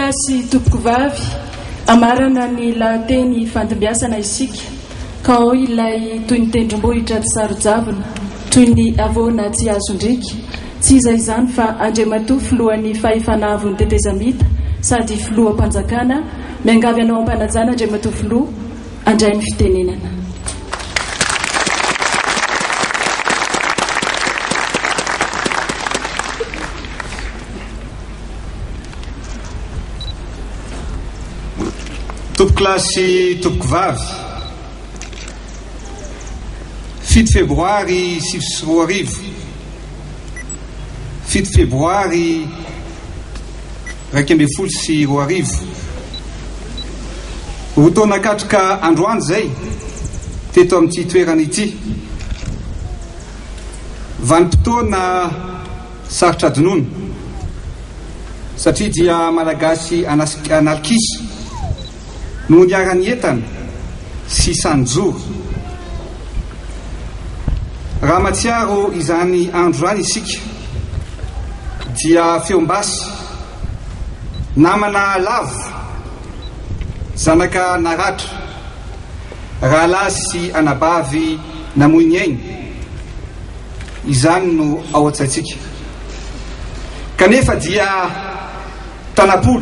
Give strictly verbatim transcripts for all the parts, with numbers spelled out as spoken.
Klasy tompoko vavy, amarana ny lahateny fandimbiasana isika, ka ao ilay toy ny tendrombohitra tsy sarojavona, toy ny avoana tsy azondriky, tsy iza izany fa Andriamatoa filohan'ny fahefanavon'ny tetezamita sady filoham-panjakana, miangavy anao am-panajana Andriamatoa filoha, andray ny fitenenana. Tompoko klasy tompoko vavy, fito febroary sivy sy roa arivo, fito febroary raika ambin'ny folo sy roa arivo. Ho taona katroka androany zay teto amin'ity toerana ity, vanim-potoana sarotra adinoana satria dia malagasy analkiso no niarany entana sy sanjoro. Raha matsiaro izany andro zany isika dia feombasy, namana lavo, zanaka naratra, rahalahy sy anabavy namoiny ainy, izany no ao antsaitsika. Kanefa dia tanapolo,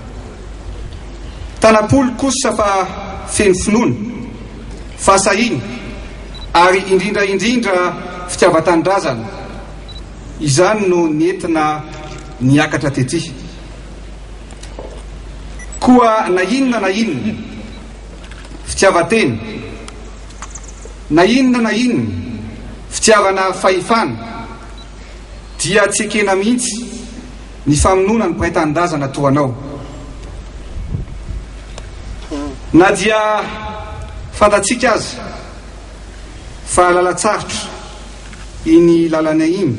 tanapolo kosa fa feno finoana, fasahiny, ary indrindra indrindra fitiavan-tanindrazana, izany no nentina niakatra tety. Koa na inona na inona fitiavan-tena, na inona na inona fitiavana fahefana, dia tsy ekena mihitsy ny famonoana ny mpiray tanindrazana toa anao. Na dia fantatsika azy fa lalatsarotra iny lalana iny,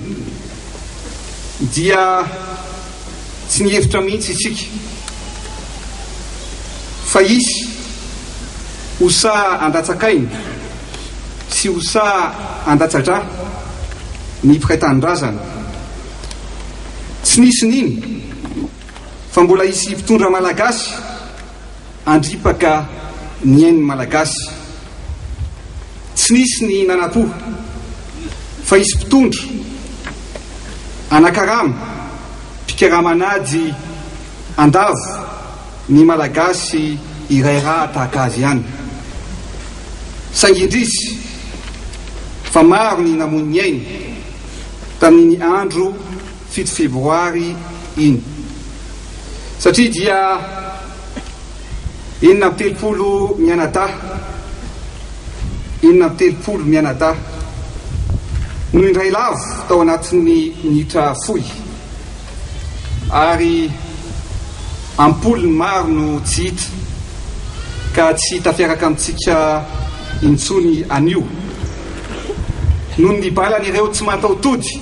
dia tsy nihevitra mihitsy isika fa isy osa andatsakainy sy osa andatsadra ny mpiray tanindrazana. Tsy nisy niny fa mbola isy mpitondra malagasy andripaka ny ainy malagasy. Tsy nisy ny nanapo fa isy mpitondra anakarama mpikaramanady andavo ny malagasy iray raha tahaka azy ihany. Sangindrisy fa maro ny namoniny ainy tamin'ny andro fito febroary iny, satria dia enina amby telopolo mianadahy, enina amby telopolo mianadahy no indray lavo tao anatin'ny minitra foy, ary ampolony maro no tsy hita ka tsy tafiaraka amintsika intsony anio. Noho ny balan'ireo tsy matao tody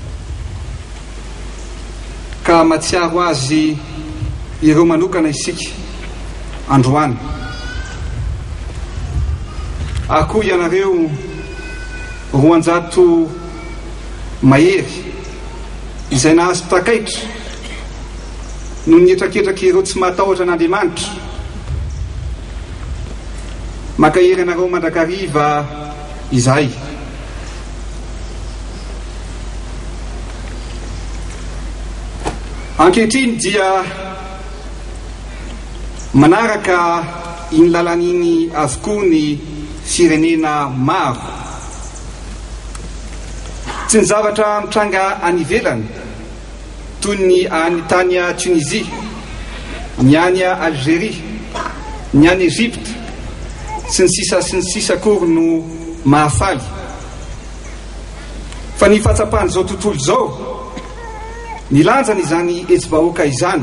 ka matsiaro azy ireo manokana isika androany. Akoho ianareo roanjato mahery izay nahazo takaitra no nietraketraky ireo tsy matahotra an'Andriamanitra. Makahery anareo mandrakariva izay. Ankehitriny dia manaraka iny lalan'iny avokoa ny firenena maro. Tsy ny zavatra mitranga any ivelany toy ny any tany a Tunisie, ny any a Algérie, ny any Egypte sy ny sisa sy ny sisa kory no mahafaly. Fa ny fatsapan'izao tontolo izao, ny lanjany izany etsy-bahoaka izany,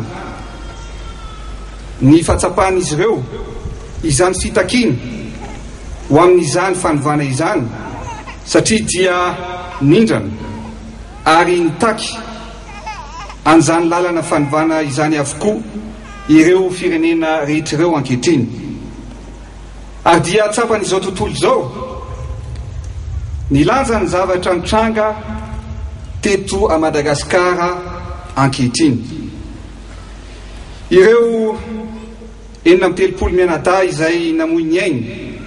ny fatsapan'izy ireo izany fitakiny ho amin'izany fanovana izany, satria dia nindrana ary nitaky an'izany lalana fanovana izany avokoa ireo firenena rehetra ireo ankehitriny. Ary dia tsapan'izao tontolo izao, ny lanjany zavatra mitranga teto a Madagasikara ankehitriny. ireo enina amby telopolo mianadahy izay namoy ny ainy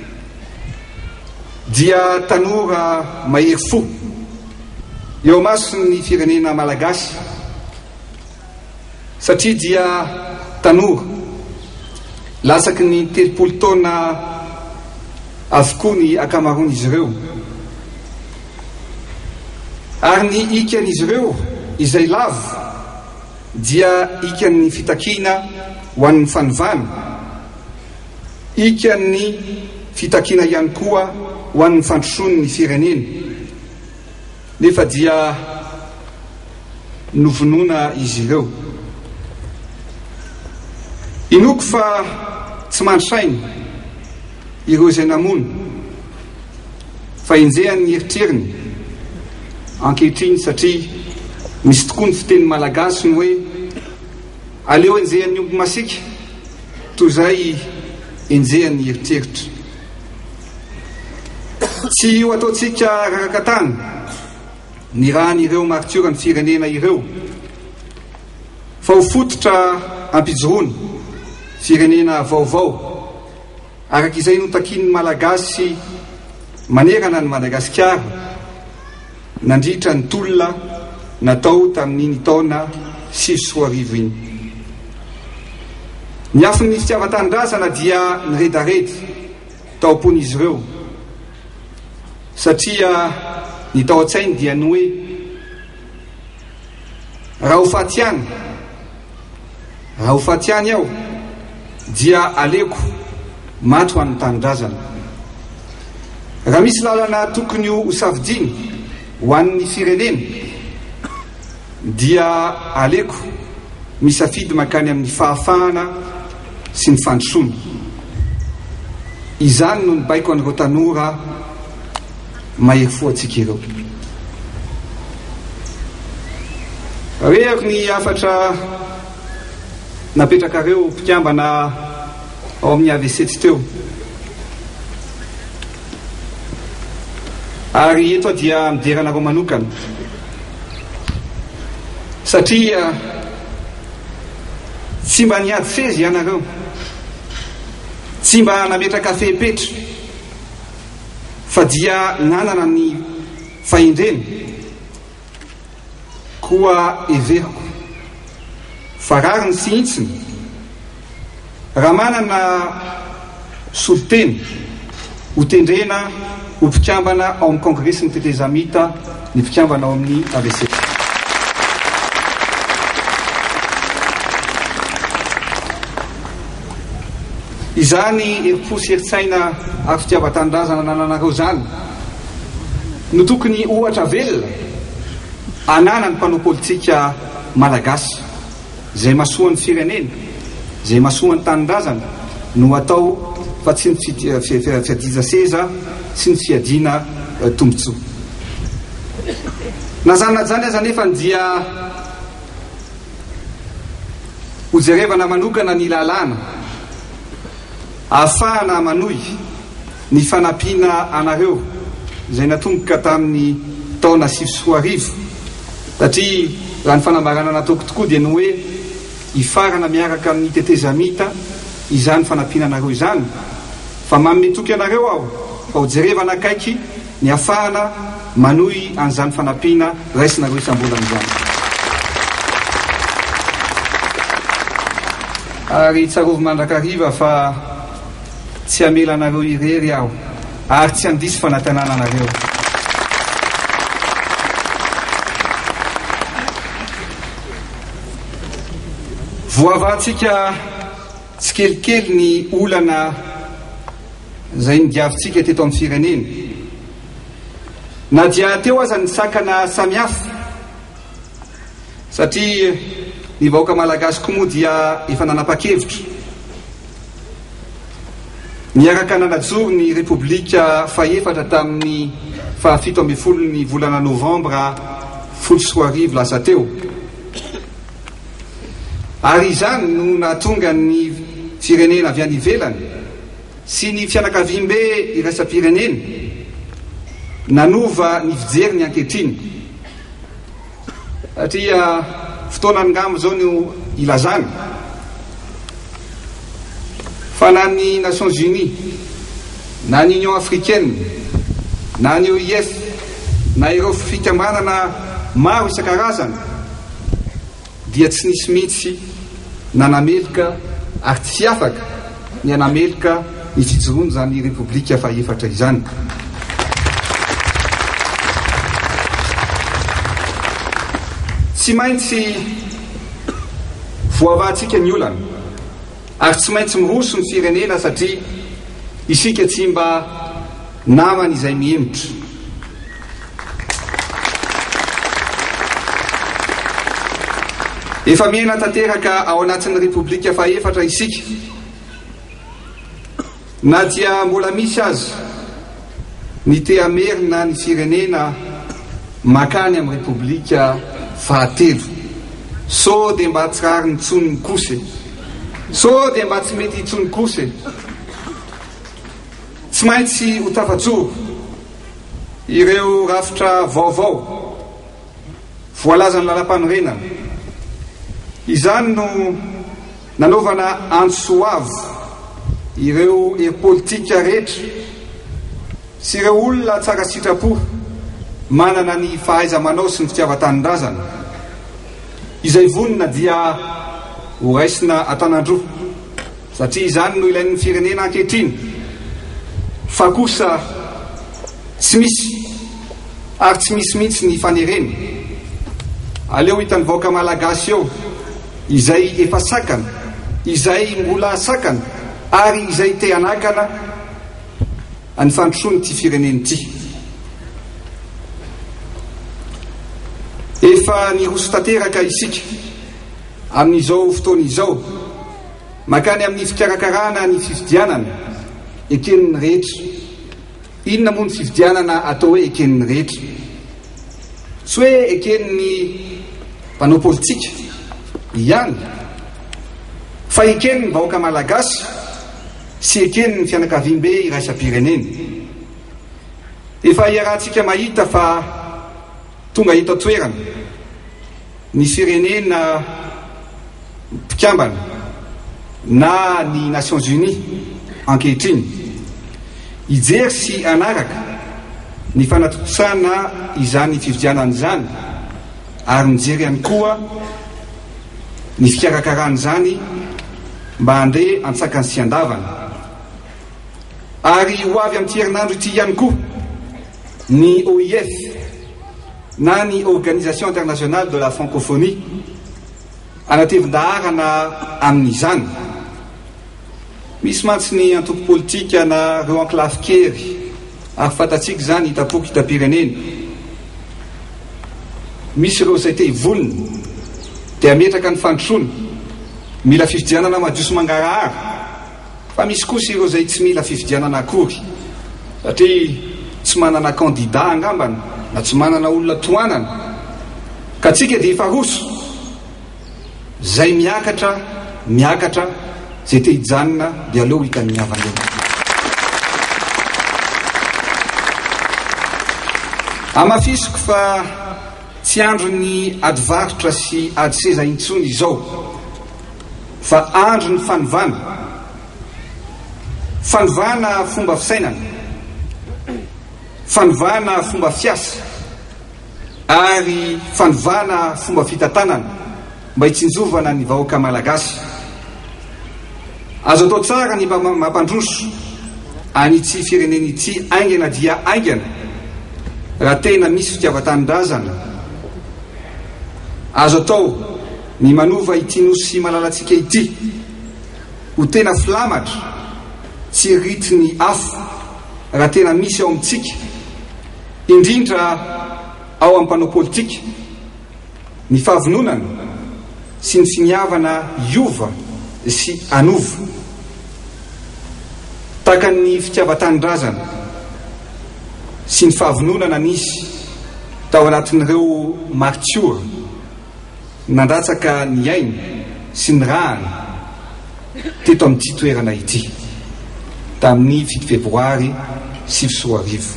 dia tanora mahery fo eo maso ny firenena malagasy satria dia tanora lasaky ny telopolo taona avokoa ny akamaroan'izy ireo ary ny ikan'izy ireo izay lavo dia ikan'ny fitakina ho an'ny fanovana ikan'ny fitakina ihany koa ho an'ny fandrosony ny firenena nefa dia novonoana izy ireo inoko fa tsy mandrisainy ireo izay namono fa enjehan'ny eritreriny ankehitriny satria misy tokoa ny fiteny malagasy ny hoe aleo enjehan'ny omby masika toy izay enjehan'ny eritreritra tsy ho ataontsika rarakatany ny rahan'ireo martiora ny firenena ireo fa ho fototra ampijoroana firenena vaovao arak'izay notakin'ny malagasy manerana ny Madagasikara nandritra ny tolona natao tamin'iny taona sivy sy roa arivo iny. Ny afon'ny fitiavan-tanindrazana dia niredaredy tao ampon'izy ireo satria ny tao an-tsainy dia ny hoe raha ho faty any raha ho faty any aho dia aleko maty ho an'ny tanindrazana. Raha misy lalana tokony ho savidiny ho an'ny firenena dia aleko misafidy makany amin'ny fahafahana sy ny fandrosoana. Izany no nibaiko an'ireo tanora mahery fo antsika ireo. Rehery ny afatra napetrakareo mpikambana ao amin'ny A V C tsy teo ary eto dia mideranareo manokana satria tsy mba niady fezy ianareo, tsy mba nametraka fepetra fa dia nanana ny fahendrena koa everiko fa rariny sy intsiny raha manana soloteny ho tendrena ho mpikambana ao amin'ny kongresy ny tetezamita ny mpikambana ao amin'ny A V C. Izany eripo sy eritsaina ary fitiavan-tanindrazana nananareo zany no tokony ohatra velona anana ny mpanao politika malagasy zay masoa ny firenena, zay masoa ny tanindrazana no atao fa tsy ny fiadiza seza sy ny fiadiana tombotsoa. Nazanona zany aza nefa dia ho jerevana manokana ny lalàna ahafahana manohy ny fanampiana anareo zay natomboka tamin'ny taona sivy sy roa arivo satria raha ny fanambarana nataoko tokoa dia ny hoe hifarana miaraka amin'ny tetezamita izany fanampiana anareo izany fa manome toky anareo aho fa ho jerevana akaiky ny ahafahana manohy an'izany fanampiana raisinareo isam-bolana izany. Ary tsarovy mandrakariva fa tsy amela anareo irery aho ary tsy andisy fanantenana anareo. Voavahantsika tsy kelikely ny olana zay nidiavintsika teto amin'ny firenena na dia teo aza ny sakana samihafa satria ny vahoaka malagasy koa moa dia efa nanapa-kevitra miaraka nanajoro ny repoblika fahefatra tamin'ny fahafito ambin'ny folo ny volana novambra folo sy roa arivo lasa teo ary izany no nahatonga ny firenena avy any ivelany sy ny fianakaviam-be iraisam-pirenena nanova ny fijery ny ankehitriny satria fotoana ngamo zao no ilazana fa na ny Nations Unies na ny Union Africaine na ny O I F na ireo fikambanana maro isan-karazany dia tsy nisy mihitsy nanamelika ary tsy afaka ny anamelika ny fijoroana zany repoblika faefatra izany. Tsy maintsy voavahantsika ny olana ary tsy maintsy miroso ny firenena satria isika tsy mba namany izay mihemitra. Efa miaina tanteraka ao anatin'ny repoblika faefatra isika, na dia mbola misy azy ny te-hamerina ny firenena makany amin'ny repoblika fahatelo. So dia mba tsy rary nitsony ny kose, so dia mba tsy mety hitsony kose, tsy maintsy ho tafajoro ireo rafitra vaovao voalazany lalam-panorenana. Izany no nanaovana antsoavo ireo hery politika rehetra sy ireo olona tsara sitrapo manana ny fahaiza-manao sy ny fitiavan-tanindrazana, izay vonona dia ho raisina Antanandroa, satria izany no ilain'ny firenena ankehitriny. Fa kosa tsy misy ary tsy misy mihitsy ny fanereny. Aleo hitan'ny vahoaka malagasy eo izay efa sakana, izay mbola sakana ary izay te hanakana any fandrosoany ty fireneny ty. Efa niroso tanteraka isika amin'izao fotoana izao makany amin'ny fikarakarana ny fifidianana eken'ny rehetra. Inona moa ny fifidianana atao hoe eken'ny rehetra? Tsy hoe eken'ny mpanao politika ihany, fa eken'ny vahoaka malagasy sy eken'ny fianakaviam-be iraisam-pirenena. Efa iarahantsika mahita fa tonga hita toerana ny firenena mpikambana na ny Nations Unies ankehitriny ijery sy anaraka ny fanatokosana izany fifidianana izany, ary mijery ihany koa ny fikarakarana izany mba handeha antsakany sy andavana. Ary ho avy amin'ity herinandro ity ihany koa ny O I F na ny Organisation Internationale de la Francophonie anatevin-daharana amin'izany. Misy mantsy ny antoko politika na reo enclave kely ary fatatsika zany hitapoky hitam-pirenena. Misy ireo izay te hivolona dia ametraka ny fandrosoana mila fifidianana madio sy mangarahara, fa misy kosa ireo izay tsy mila fifidianana akory satria tsy manana candidat angambana na tsy manana olona toanana. Ka tsika dia efa roso zay miakatra miakatra zay te hijanona dia aleo hitany miavana. Amafisiko fa tsy andro ny ady varotra sy ady seza intsony izao, fa andro ny fanovana. Fanovana fomba fisainana, fanovana fomba fiasa ary fanovana fomba fitantanana mba hitsinjovana ny vahoaka malagasy. Azo atao tsara ny mampandroso an'ity firenena ity aingana dia aingana raha tena misy fitiavan-tanindrazana. Azo atao ny manova ity nosy malalatsika ity ho tena filamatra tsy ritiny afo raha tena misy ao amintsika, indrindra ao amin'ny mpanao politika, ny fahavononana sy ny finiavana iova sy anova taka ny fitiavan-tanindrazana sy ny fahavononana nisy tao anatin'ireo martiora nandatsaka ny ainy sy ny rany teto amin'ity toerana ity tamin'ny fito febroary sivy sy roa arivo.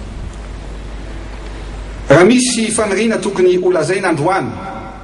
Raha misy faniriana tokony ho lazaina androany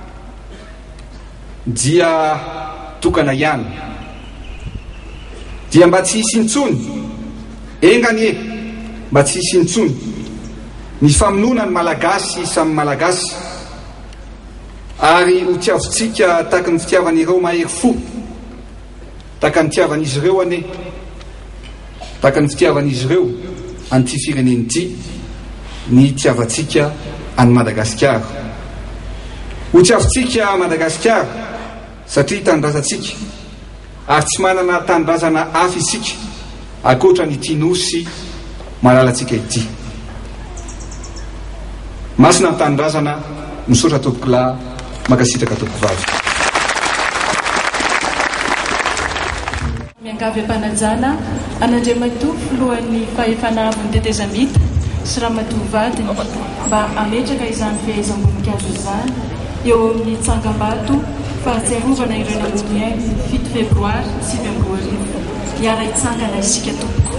dia tokana ihany dia mba tsy hisintsony engany e mba tsy hisintsony ny famonoana ny malagasy samy malagasy ary ho tiavintsika tahaka ny fitiavan'ireo mahery fo tahaka ny tiavan'izy ireo ane tahaka ny fitiavan'izy ireo an'ity fireneny ity ny tiavantsika any Madagasikara ho tiavintsika Madagasikara satria tanindrazantsika ary tsy manana tanindrazana hafa isika akoatra nyity nosy malalatsika ity masina ny tanindrazana misaotra tompokolahy makasitraka tompovavy miangavy ampanajana an'Andriamatofo filohan'ny fahefanavy ny tetezamita sy ramatoavadiny mba ametraka izany fehezam-boninkazo izany eo amin'ny tsangambato fahatsiarovana ireo namomiainy fito febroary sivy amby roa arivo hiara hitsangana isika tompoko.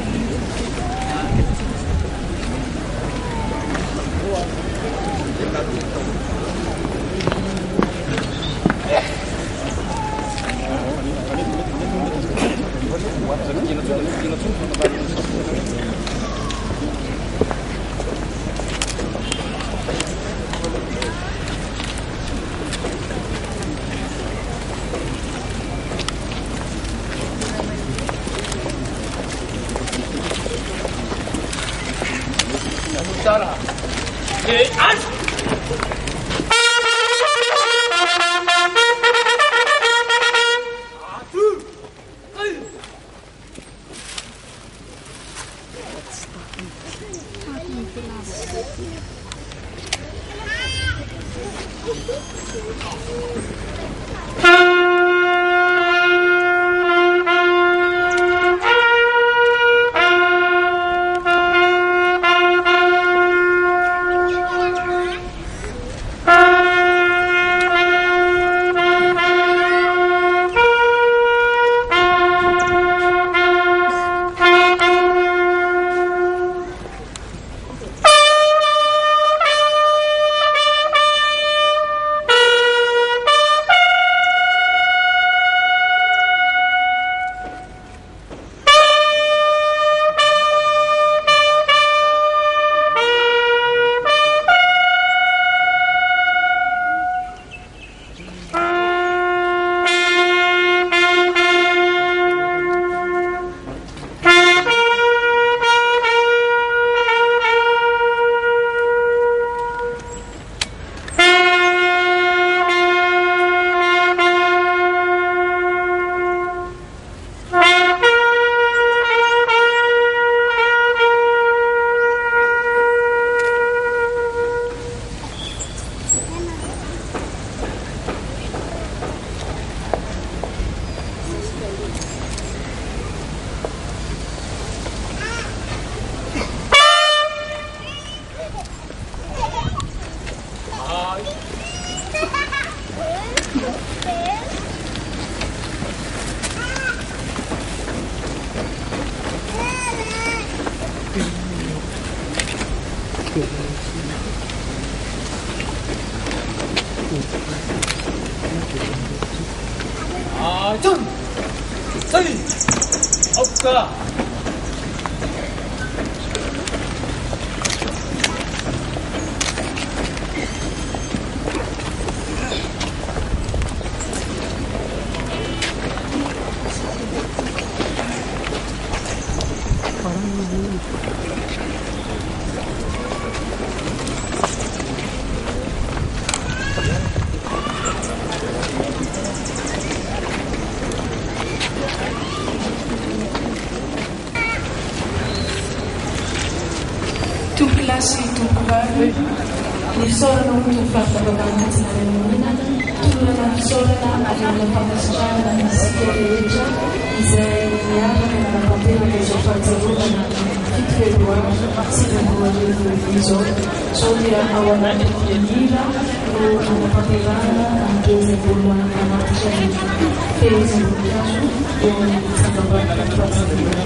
Tompolasy tompovavy ny fisaorana ho tovovavy davavana tsinanana tolona fisaorana avy amin'ny fampasitrahana ny sika rehetra izay miavaka nanatanteraka izao fahatsarovana fito febroary sivy amby roa arivo izao zao dia ao anaty mira no anatanterahana angezam-boalohany anatitra ny fehezam-boninkazo eo amin'ny tsangambato fahatsarovana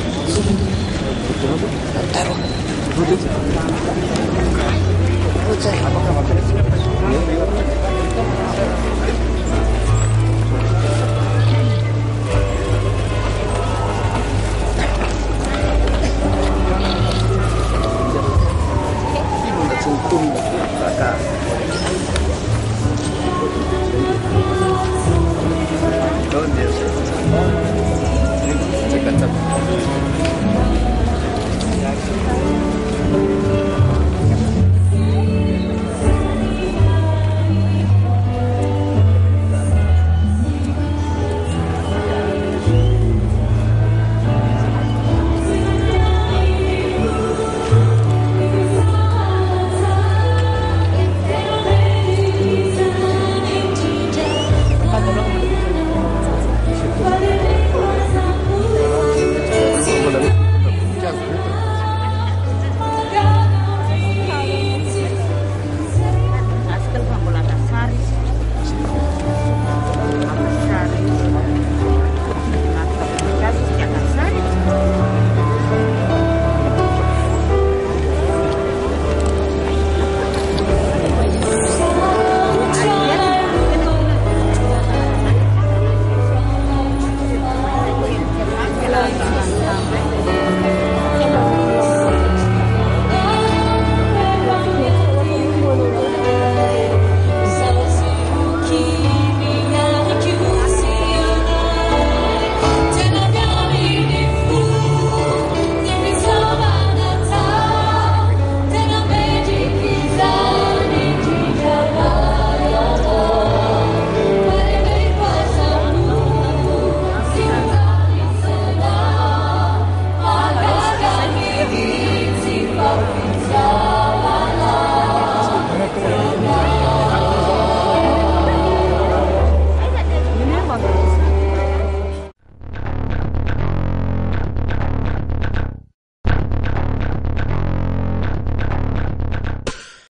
sototompoko. tumbuh. Maka